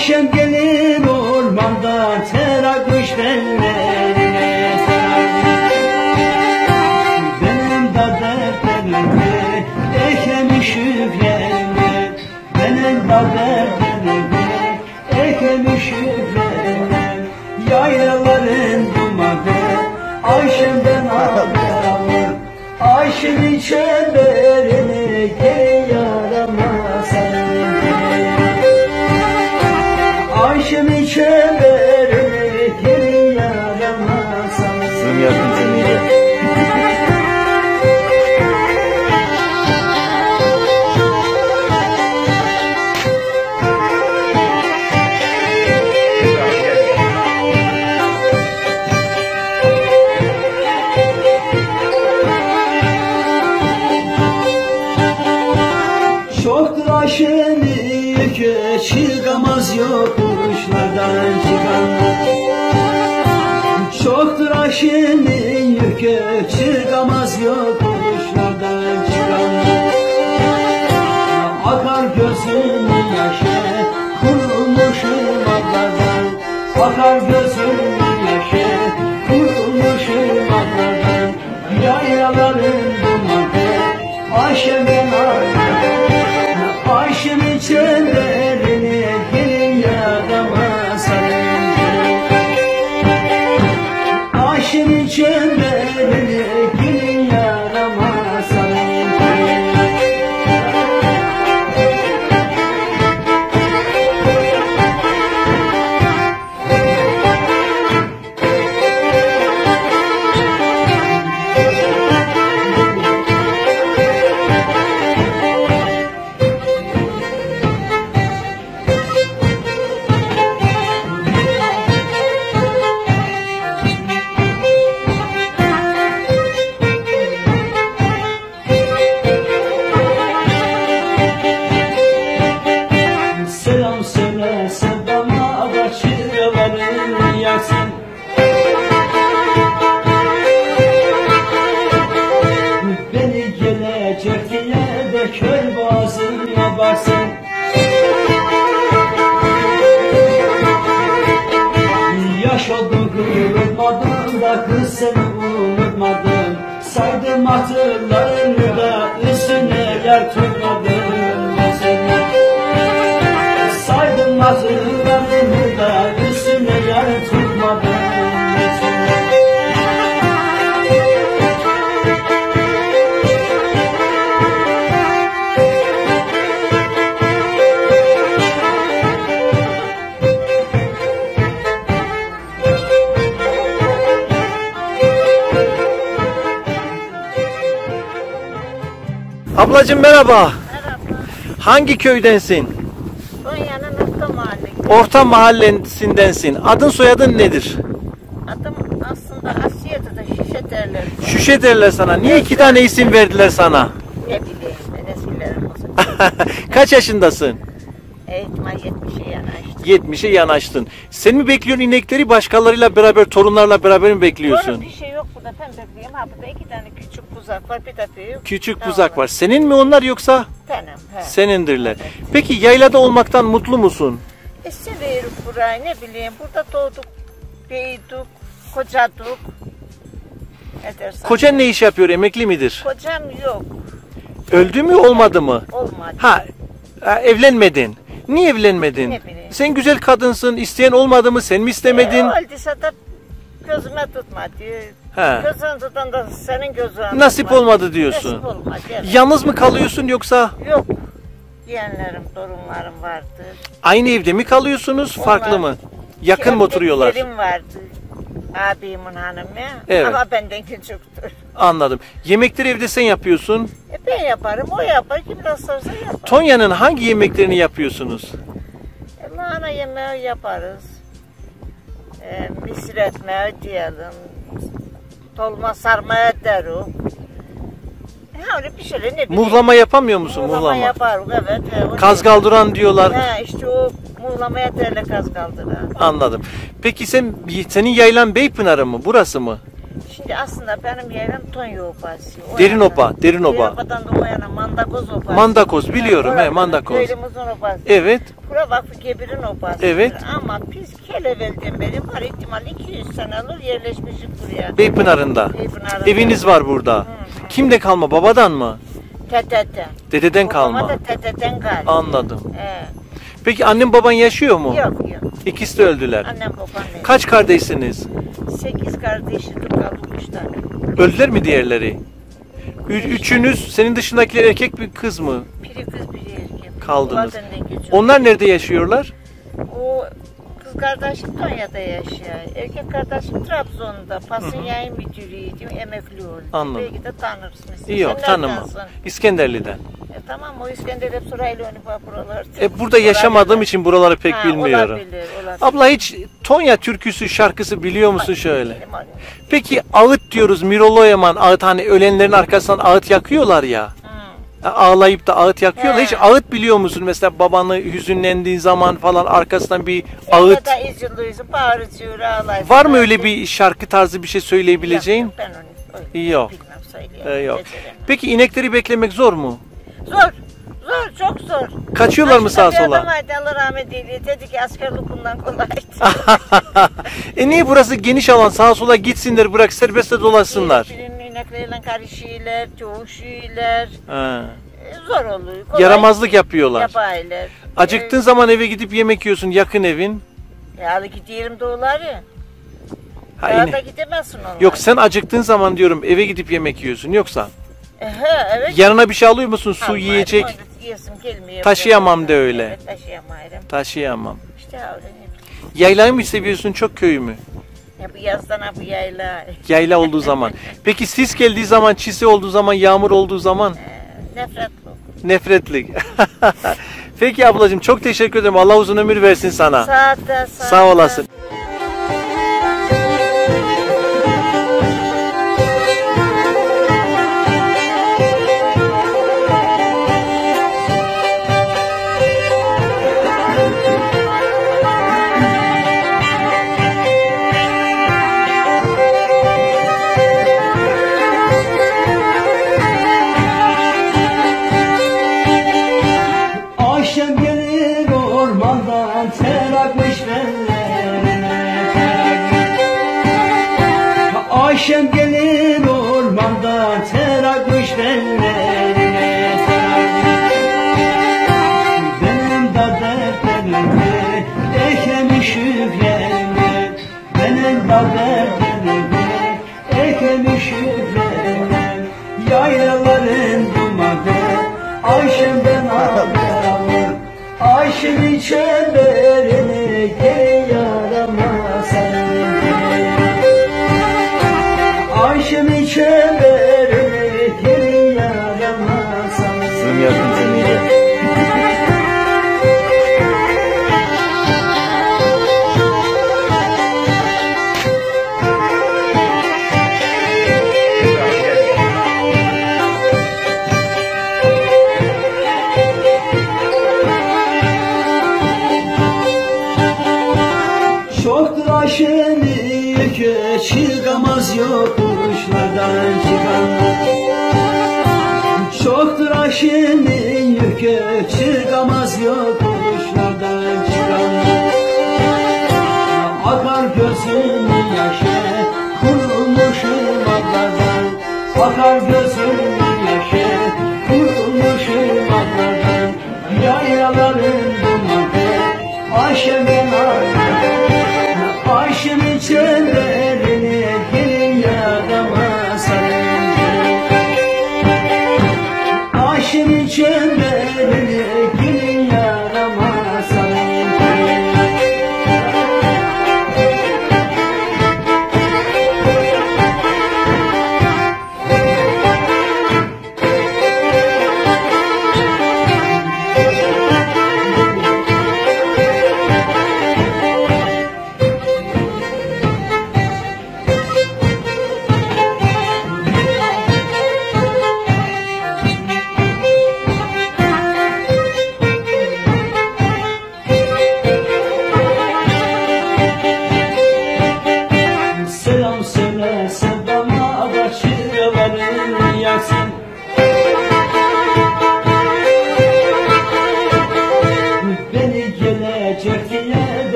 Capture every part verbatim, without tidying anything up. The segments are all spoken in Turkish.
Ayşem gelir ormanda terakuş tellerine benim de dertlerimi eklemişim yerine, benim de dertlerimi eklemişim yerine. Yaylaların dumanı Ayşem'den ağlamı, Ayşem'in çemberini geri yarama senin. Ayşem'in çemberini geri yarama senin. Zoom yapın seni de. Çoktur Ayşem'in yükü, çıkamaz yokuşlardan çıkanlar. Çoktur Ayşem'in yükü, çıkamaz yokuşlardan çıkanlar. Akar gözümün yaşı, kurulmuşum aklardan. Akar gözümün yaşı, kurulmuşum aklardan. Yaylaların dumanı Ayşem'den ağlardan. Ayşem'in çemberini gelin yarama sarın. Ayşem'in çemberini gelin yarama sarın. Selam söyle sevdama da çırağların yaksın. Beni gelecek diye de köy boğazına baksın. Yaş oldu unutmadım da kız seni unutmadım. Saydım hatırlarını da üstüne yer tutmadım mesela. Saydım hatırlarını da üstüne yer tutmadım mesela. Ablacığım merhaba. Merhaba. Hangi köydensin? Konya'nın Orta Mahalle. Orta mahallesindensin. Adın soyadın nedir? Adım aslında Asiye'de de şişe derler. Şüşe derler sana. Niye iki tane isim verdiler sana? Ne bileyim ben eskilerim olsun. Kaç yaşındasın? Eğitime yetmişe yanaştım. yetmişe yanaştın. Sen mi bekliyorsun inekleri, başkalarıyla beraber, torunlarla beraber mi bekliyorsun? Sonra bir şey yok burada, ben bekleyeyim. Ha burada iki tane küçük buzak var, bir de büyük. Küçük Tamam. buzak var. Senin mi onlar yoksa? Benim. He. Senindirler. Evet. Peki yaylada olmaktan mutlu musun? E seviyoruz burayı, ne bileyim. Burada doğduk, büyüdük, kocadık. Ne dersen. Kocan ne iş yapıyor? Emekli midir? Kocam yok. Öldü mü, olmadı mı? Olmadı. Ha, ha, evlenmedin. Niye evlenmedin? Ne bileyim. Sen güzel kadınsın. İsteyen olmadı mı? Sen mi istemedin? E, olduysa da gözüme tutmadı. He. Gözün tutan da senin gözün. Nasip tutmadı. olmadı diyorsun. Nasip olmadı. Evet. Yalnız mı kalıyorsun yoksa Yok. Yeğenlerim, torunlarım vardı. aynı evde mi kalıyorsunuz? Onlar- Farklı mı? Yakın mı oturuyorlar? Yerim vardı. Abimin hanımı. Evet. Ama benden küçüktür. Anladım. Yemekleri evde sen yapıyorsun. E ben yaparım, o yapar. Kim nasıl sorsa yapar. Tonya'nın hangi yemeklerini yapıyorsunuz? E, lahana yemeği yaparız. E, misir etmeyi diyelim. Dolma sarmaya derim. E, öyle bir şeyler, ne bileyim. Muhlama yapamıyor musun? Muhlama, Muhlama. yaparız, evet. E, o Kaz ne- kaldıran diyorlar. He, işte o muhlamaya derle kaz kaldıran. Anladım. Peki sen senin yaylan Beypınarı mı? Burası mı? Şimdi aslında benim yerim Tonya Obası. O Derin yana. oba, derin oba. Derin obadan da o yana Mandakoz Obası. Mandakoz biliyorum, Ha, he, Mandakoz. Köyümüzün obası. Evet. Bura Vakfı Gebir'in obası. Evet. Ama biz Kelevel'den beri var ihtimal iki yüz senedir yerleşmişik buraya. Beypınar'ında. Beypınar'ında. Eviniz var burada. Hı. Kimde kalma? Babadan mı? Tetete. Dededen Babama kalma. da teteten kalma. Anladım. He. Peki annem baban yaşıyor mu? Yok yok. İkisi de öldüler. Annem babam ne? Kaç kardeşsiniz? Sekiz kardeşidir kaldık üç tane. Öldüler mi diğerleri? Ü- üçünüz, senin dışındakiler erkek bir kız mı? Biri kız biri erkek. Kaldınız. Onlar benden geçiyor. Onlar nerede yaşıyorlar? O kız kardeşim Tonya'da yaşıyor. Erkek kardeşim Trabzon'da. Pasın yayın müdürüydü. Emekli oldu. Anladım. Belki de tanırsınız. İyi yok, Sen tanımam. neredensin? İskenderli'den. E, tamam o İskender hep sırayla önü var buralar. E, burada yaşamadığım için buraları pek Ha, bilmiyorum. Olabilir, olabilir. Abla hiç Tonya türküsü, şarkısı biliyor musun şöyle? Benim annem. Peki ağıt diyoruz, Mirolo Yaman ağıt, hani ölenlerin arkasından ağıt yakıyorlar ya. Hı. Ağlayıp da ağıt yakıyorlar. He. Hiç ağıt biliyor musun? Mesela babanı hüzünlendiğin zaman falan arkasından bir Ya ağıt. da üzülüyorsun, bağırıyor, ağlarsın. Var mı öyle bir şarkı tarzı bir şey söyleyebileceğin? Yok, ben onu öyle Yok. bilmem, Ee, söyleyemem, yok. beceremem. Peki inekleri beklemek zor mu? Zor, zor, çok zor. Kaçıyorlar mı sağa Aslında bir sola? adam vardı, Allah rahmet eylesin. Dedi ki askerlik bundan kolaydı. E niye burası geniş alan, sağa sola gitsinler, bırak serbest de dolaşsınlar. Birinin ineklerle karışıyorlar, çoğuşuyorlar. Ha. E, Zor oluyor. kolay Yaramazlık yapıyorlar. Yapaylar. Acıktığın zaman eve gidip yemek yiyorsun, yakın evin. E, ya gidiyorum doğuları. Ha, Daha ine- da gidemezsin onlar. Yok, sen acıktığın zaman diyorum eve gidip yemek yiyorsun, yoksa E, he, evet. yanına bir şey alıyor musun, su, Almayırım, yiyecek? öyle yiyesim gelmiyor. Taşıyamam de öyle. Evet, taşıyamayırım. Taşıyamam. İşte öyle ne bileyim. Yaylayı mı seviyorsun, çok köyü mü? Ya bu yazdan ha bu yayla. Yayla olduğu zaman. Peki sis geldiği zaman, çisi olduğu zaman, yağmur olduğu zaman E, nefret bu. nefretlik. Peki ablacığım, çok teşekkür ederim. Allah uzun ömür versin sana. Sağ ol, sağ, Sağ olasın. Ayşem gelir ormandan terakmış benlerine terakmış. Ayşem gelir ormandan terakmış benlerine terakmış. Benim de dertlerimi eklemiş yüreğime. Benim de dertlerimi eklemiş yüreğime. Yaylaların dumanı Ayşem'den ağlamı, Ayşem'in çemberini geri yarama senin. Ayşem'in çemberini geri yarama senin. Zoom yapın seni de. Çoktur Ayşem'in yükü, çıkamaz yokuşlardan çıkamaz. Çoktur Ayşem'in yükü, çıkamaz yokuşlardan çıkamaz. Akar gözümün yaşı, kurulmuşum aklardan. Akar gözümün yaşı, kurulmuşum aklardan. Yaylaların dumanı, Ayşem'den ağlardan. Ayşem'in çemberini gelin yarama sarın. Ayşem'in çemberini gelin yarama sarın.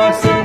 bıraksın.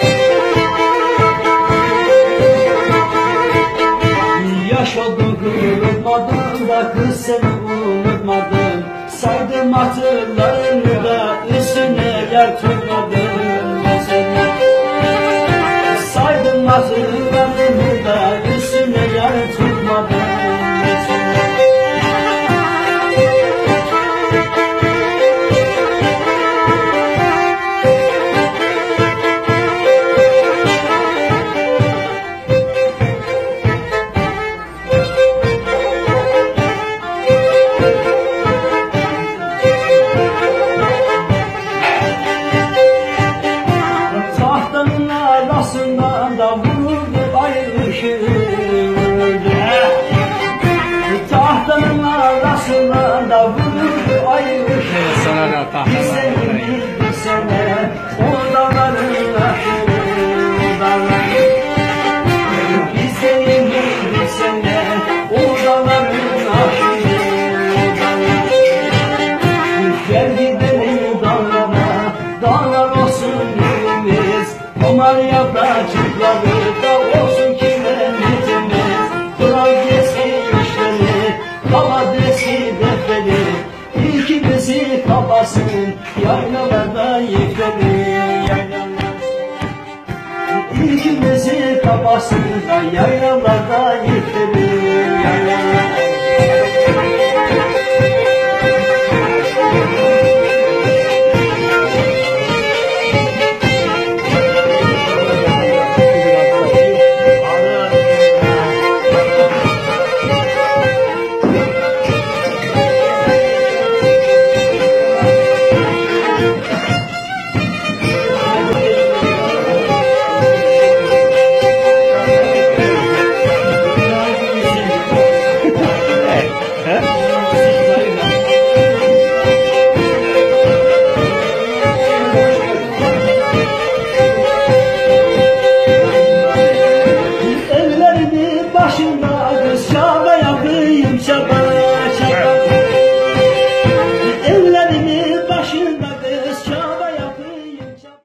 Yaş oldu unutmadım da kız seni unutmadım. Saydım hatırlarını da üstüne yer tutmadım ben seni. Saydım hatırlarını da üstüne yer tutmadım ben seni. Tahtanın arasından da vurdu ay ışığı. Tahtanın arasından da vurdu ay ışığı. Sana da tahta Bir sene bir sene o dağların aşığından. Bir sene bir sene o dağların aşığından. Geldi benim dağlara, dağlar olsun yerimiz. Komar yapracıkları da olsun kiremitimiz. Kral desi işleri, kava desi defleri. İkimizi kapasın, yaylalarda yükleri, yaylalar. İkimizi kapasın, yaylalarda yükleri, yaylalar.